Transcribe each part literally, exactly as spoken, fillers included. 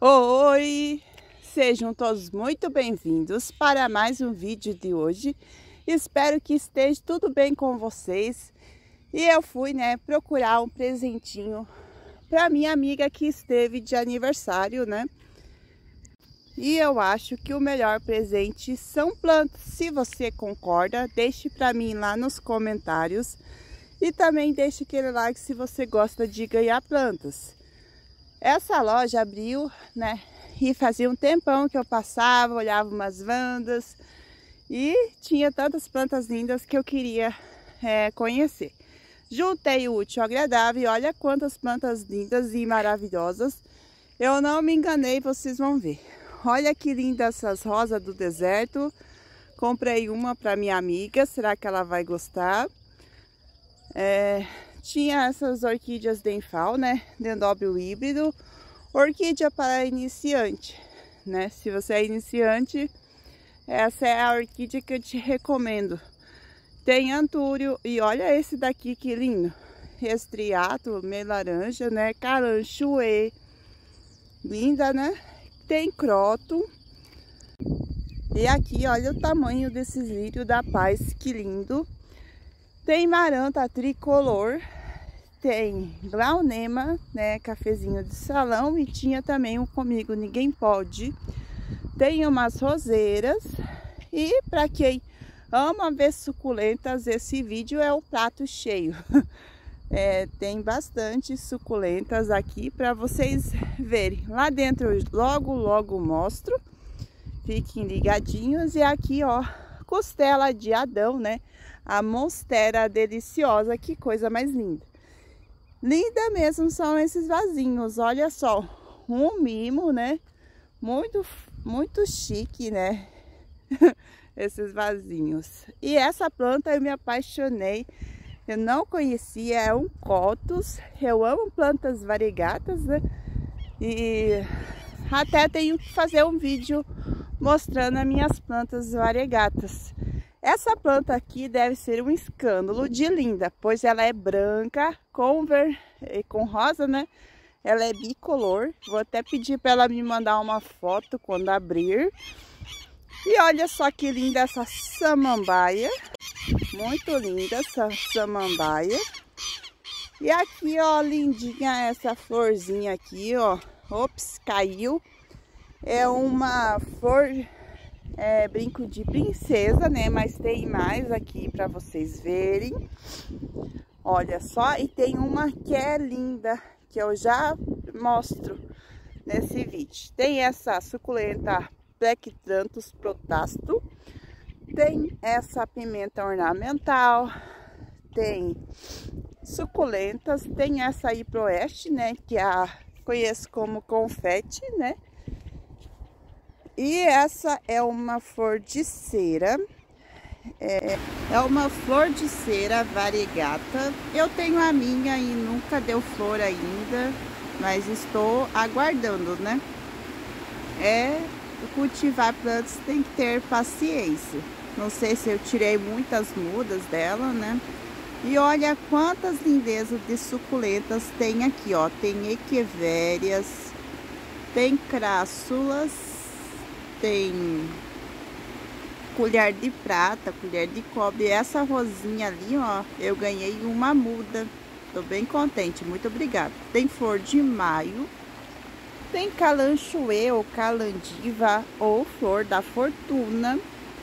Oi! Sejam todos muito bem-vindos para mais um vídeo de hoje. Espero que esteja tudo bem com vocês. E eu fui, né, procurar um presentinho para minha amiga que esteve de aniversário, né? E eu acho que o melhor presente são plantas. Se você concorda, deixe para mim lá nos comentários. E também deixe aquele like se você gosta de ganhar plantas. Essa loja abriu, né? E fazia um tempão que eu passava, olhava umas vandas. E tinha tantas plantas lindas que eu queria é, conhecer. Juntei o útil ao agradável e olha quantas plantas lindas e maravilhosas. Eu não me enganei, vocês vão ver. Olha que lindas essas rosas do deserto. Comprei uma para minha amiga, será que ela vai gostar? É, tinha essas orquídeas Denfal, né? Dendróbio híbrido. Orquídea para iniciante, né? Se você é iniciante, essa é a orquídea que eu te recomendo. Tem antúrio e olha esse daqui que lindo. Estriato, meio laranja, né? Caranchuê. Linda, né? Tem croto. E aqui, olha o tamanho desses lírios da paz, que lindo. Tem maranta tricolor. Tem glaunema, né? Cafezinho de salão. E tinha também um comigo, ninguém pode. Tem umas roseiras. E para quem ama ver suculentas, esse vídeo é o prato cheio. É, tem bastante suculentas aqui para vocês verem. Lá dentro eu logo, logo mostro. Fiquem ligadinhos. E aqui, ó, costela de Adão, né? A monstera deliciosa. Que coisa mais linda. Linda mesmo são esses vasinhos. Olha só. Um mimo, né? Muito, muito chique, né? Esses vasinhos. E essa planta eu me apaixonei. Eu não conhecia, é um cactus. Eu amo plantas variegatas, né? E até tenho que fazer um vídeo mostrando as minhas plantas variegatas. Essa planta aqui deve ser um escândalo de linda, pois ela é branca com, ver... com rosa, né? Ela é bicolor. Vou até pedir para ela me mandar uma foto quando abrir. E olha só que linda essa samambaia. Muito linda essa samambaia. E aqui, ó, lindinha essa florzinha aqui, ó. Ops, caiu. É uma flor, é, brinco de princesa, né? Mas tem mais aqui para vocês verem. Olha só, e tem uma que é linda, que eu já mostro nesse vídeo. Tem essa suculenta Plectranthus protasto. Tem essa pimenta ornamental, tem suculentas, tem essa aí pro oeste, né, que a conheço como confete, né? E essa é uma flor de cera, é, é uma flor de cera variegata. Eu tenho a minha e nunca deu flor ainda, mas estou aguardando, né? É, cultivar plantas tem que ter paciência. Não sei se eu tirei muitas mudas dela, né? E olha quantas lindezas de suculentas tem aqui, ó. Tem equivérias, tem crássulas, tem colher de prata, colher de cobre. Essa rosinha ali, ó, eu ganhei uma muda. Tô bem contente, muito obrigada. Tem flor de maio, tem calanchoê ou calandiva ou flor da fortuna.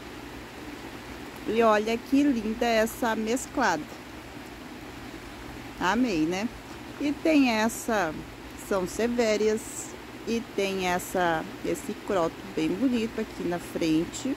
E olha que linda essa mesclada. Amei, né? E tem essa São Sevérias. E tem essa esse croto bem bonito aqui na frente.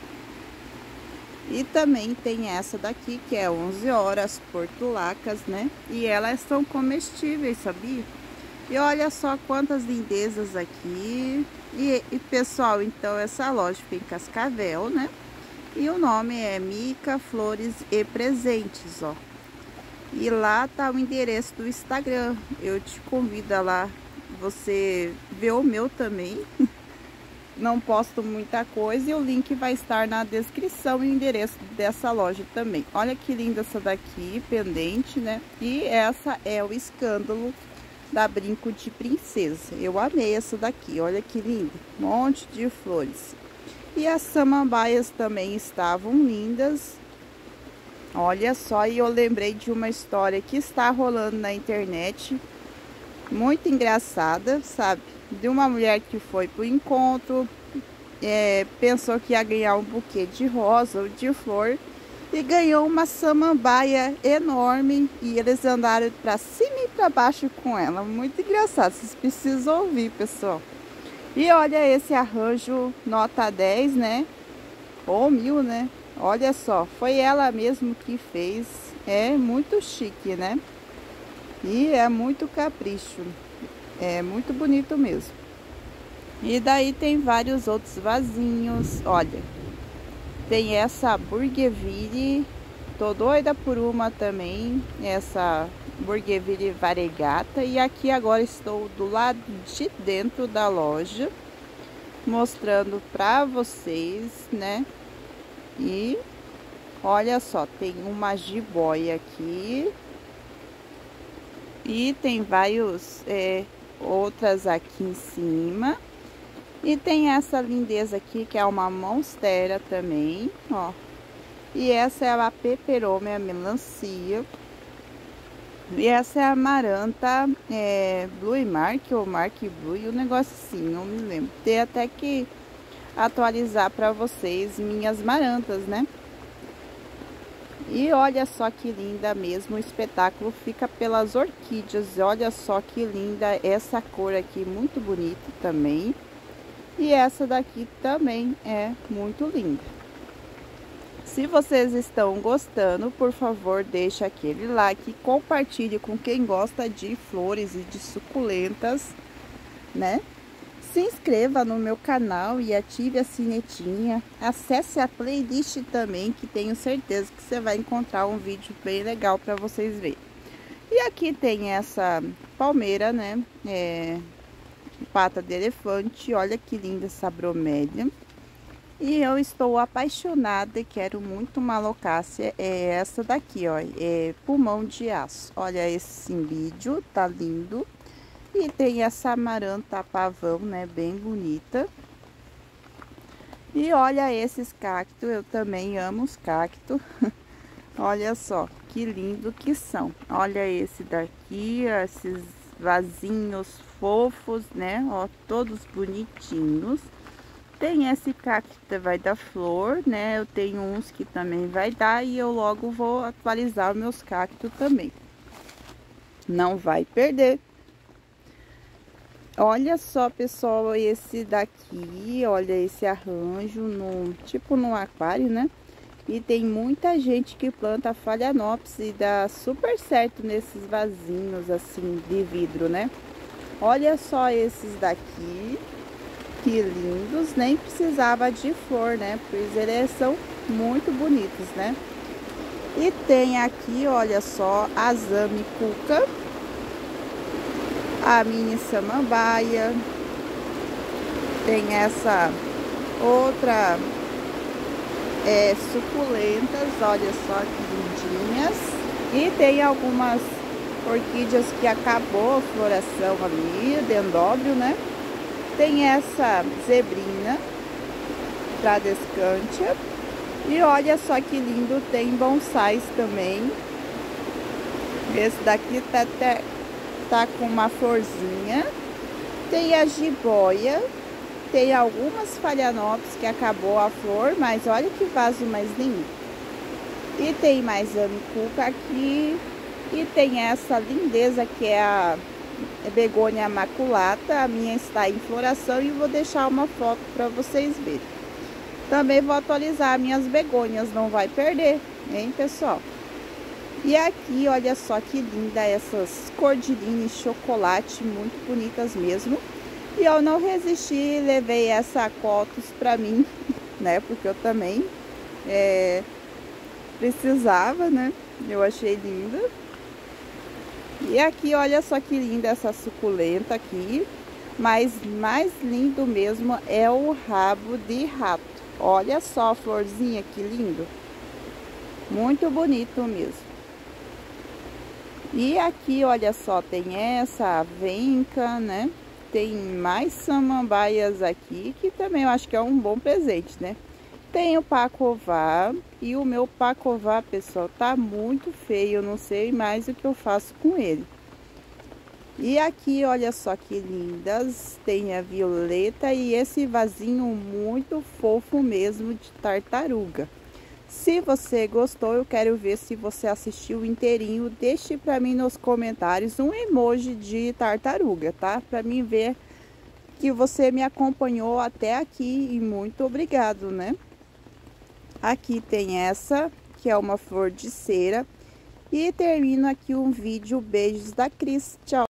E também tem essa daqui que é onze horas portulacas, né? E elas são comestíveis, sabia? E olha só quantas lindezas aqui. E, e pessoal, então essa loja fica em Cascavel, né? E o nome é Mica Flores e Presentes, ó. E lá tá o endereço do Instagram. Eu te convido a lá você ver o meu também. Não posto muita coisa e o link vai estar na descrição e o endereço dessa loja também. Olha que linda essa daqui, pendente, né? E essa é o escândalo da Brinco de Princesa. Eu amei essa daqui, olha que linda, um monte de flores. E as samambaias também estavam lindas. Olha só, e eu lembrei de uma história que está rolando na internet, muito engraçada, sabe? De uma mulher que foi para o encontro, é, pensou que ia ganhar um buquê de rosa ou de flor, e ganhou uma samambaia enorme, e eles andaram para cima e para baixo com ela. Muito engraçado, vocês precisam ouvir, pessoal. E olha esse arranjo nota dez, né? Ou mil, né? Olha só, foi ela mesmo que fez. É muito chique, né? E é muito capricho. É muito bonito mesmo. E daí tem vários outros vasinhos. Olha, tem essa Bougainville. Tô doida por uma também. Essa Bougainville variegata. E aqui agora estou do lado de dentro da loja, mostrando pra vocês, né? E olha só, tem uma jiboia aqui. E tem vários é, outras aqui em cima. E tem essa lindeza aqui, que é uma monstera também, ó. E essa é a peperomia melancia. E essa é a amaranta é, Blue Mark ou Mark Blue, um negócio assim, não me lembro. Tem até que atualizar para vocês minhas marantas, né? E olha só que linda mesmo, o espetáculo fica pelas orquídeas. Olha só que linda essa cor aqui, muito bonita também. E essa daqui também é muito linda. Se vocês estão gostando, por favor, deixa aquele like, compartilhe com quem gosta de flores e de suculentas, né? Se inscreva no meu canal e ative a sinetinha. Acesse a playlist também, que tenho certeza que você vai encontrar um vídeo bem legal para vocês verem. E aqui tem essa palmeira, né? É, pata de elefante. Olha que linda essa bromélia. E eu estou apaixonada e quero muito uma alocácia. É essa daqui, ó. É pulmão de aço. Olha esse vídeo, tá lindo. E tem essa amaranta pavão, né, bem bonita. E olha esses cactos, eu também amo os cactos. Olha só, que lindo que são. Olha esse daqui, esses vasinhos fofos, né, ó, todos bonitinhos. Tem esse cacto que vai dar flor, né, eu tenho uns que também vai dar e eu logo vou atualizar os meus cactos também. Não vai perder. Olha só, pessoal, esse daqui, olha esse arranjo, no, tipo no aquário, né? E tem muita gente que planta phalaenopsis e dá super certo nesses vasinhos, assim, de vidro, né? Olha só esses daqui, que lindos, nem precisava de flor, né? Pois eles são muito bonitos, né? E tem aqui, olha só, a Zame Cuca. A mini samambaia, tem essa outra é, suculentas, olha só que lindinhas. E tem algumas orquídeas que acabou a floração ali, dendróbio, né? Tem essa zebrina, tradescantia. E olha só que lindo, tem bonsais também. Esse daqui tá até... tá com uma florzinha. Tem a jiboia. Tem algumas phalaenopsis que acabou a flor, mas olha que vaso mais lindo. E tem mais amicuca aqui. E tem essa lindeza que é a begônia maculata. A minha está em floração e vou deixar uma foto para vocês verem. Também vou atualizar minhas begônias, não vai perder, hein, pessoal? E aqui, olha só que linda essas cordilinhas chocolate, muito bonitas mesmo. E eu não resisti, levei essa cotus pra mim, né? Porque eu também é, precisava, né? Eu achei linda. E aqui, olha só que linda essa suculenta aqui. Mas mais lindo mesmo é o rabo de rato. Olha só a florzinha que lindo. Muito bonito mesmo. E aqui, olha só, tem essa avenca, né? Tem mais samambaias aqui, que também eu acho que é um bom presente, né? Tem o pacová, e o meu pacová, pessoal, tá muito feio, eu não sei mais o que eu faço com ele. E aqui, olha só que lindas, tem a violeta e esse vasinho muito fofo mesmo de tartaruga. Se você gostou, eu quero ver se você assistiu inteirinho. Deixe para mim nos comentários um emoji de tartaruga, tá? Para mim ver que você me acompanhou até aqui e muito obrigado, né? Aqui tem essa, que é uma flor de cera. E termino aqui um vídeo. Beijos da Cris. Tchau!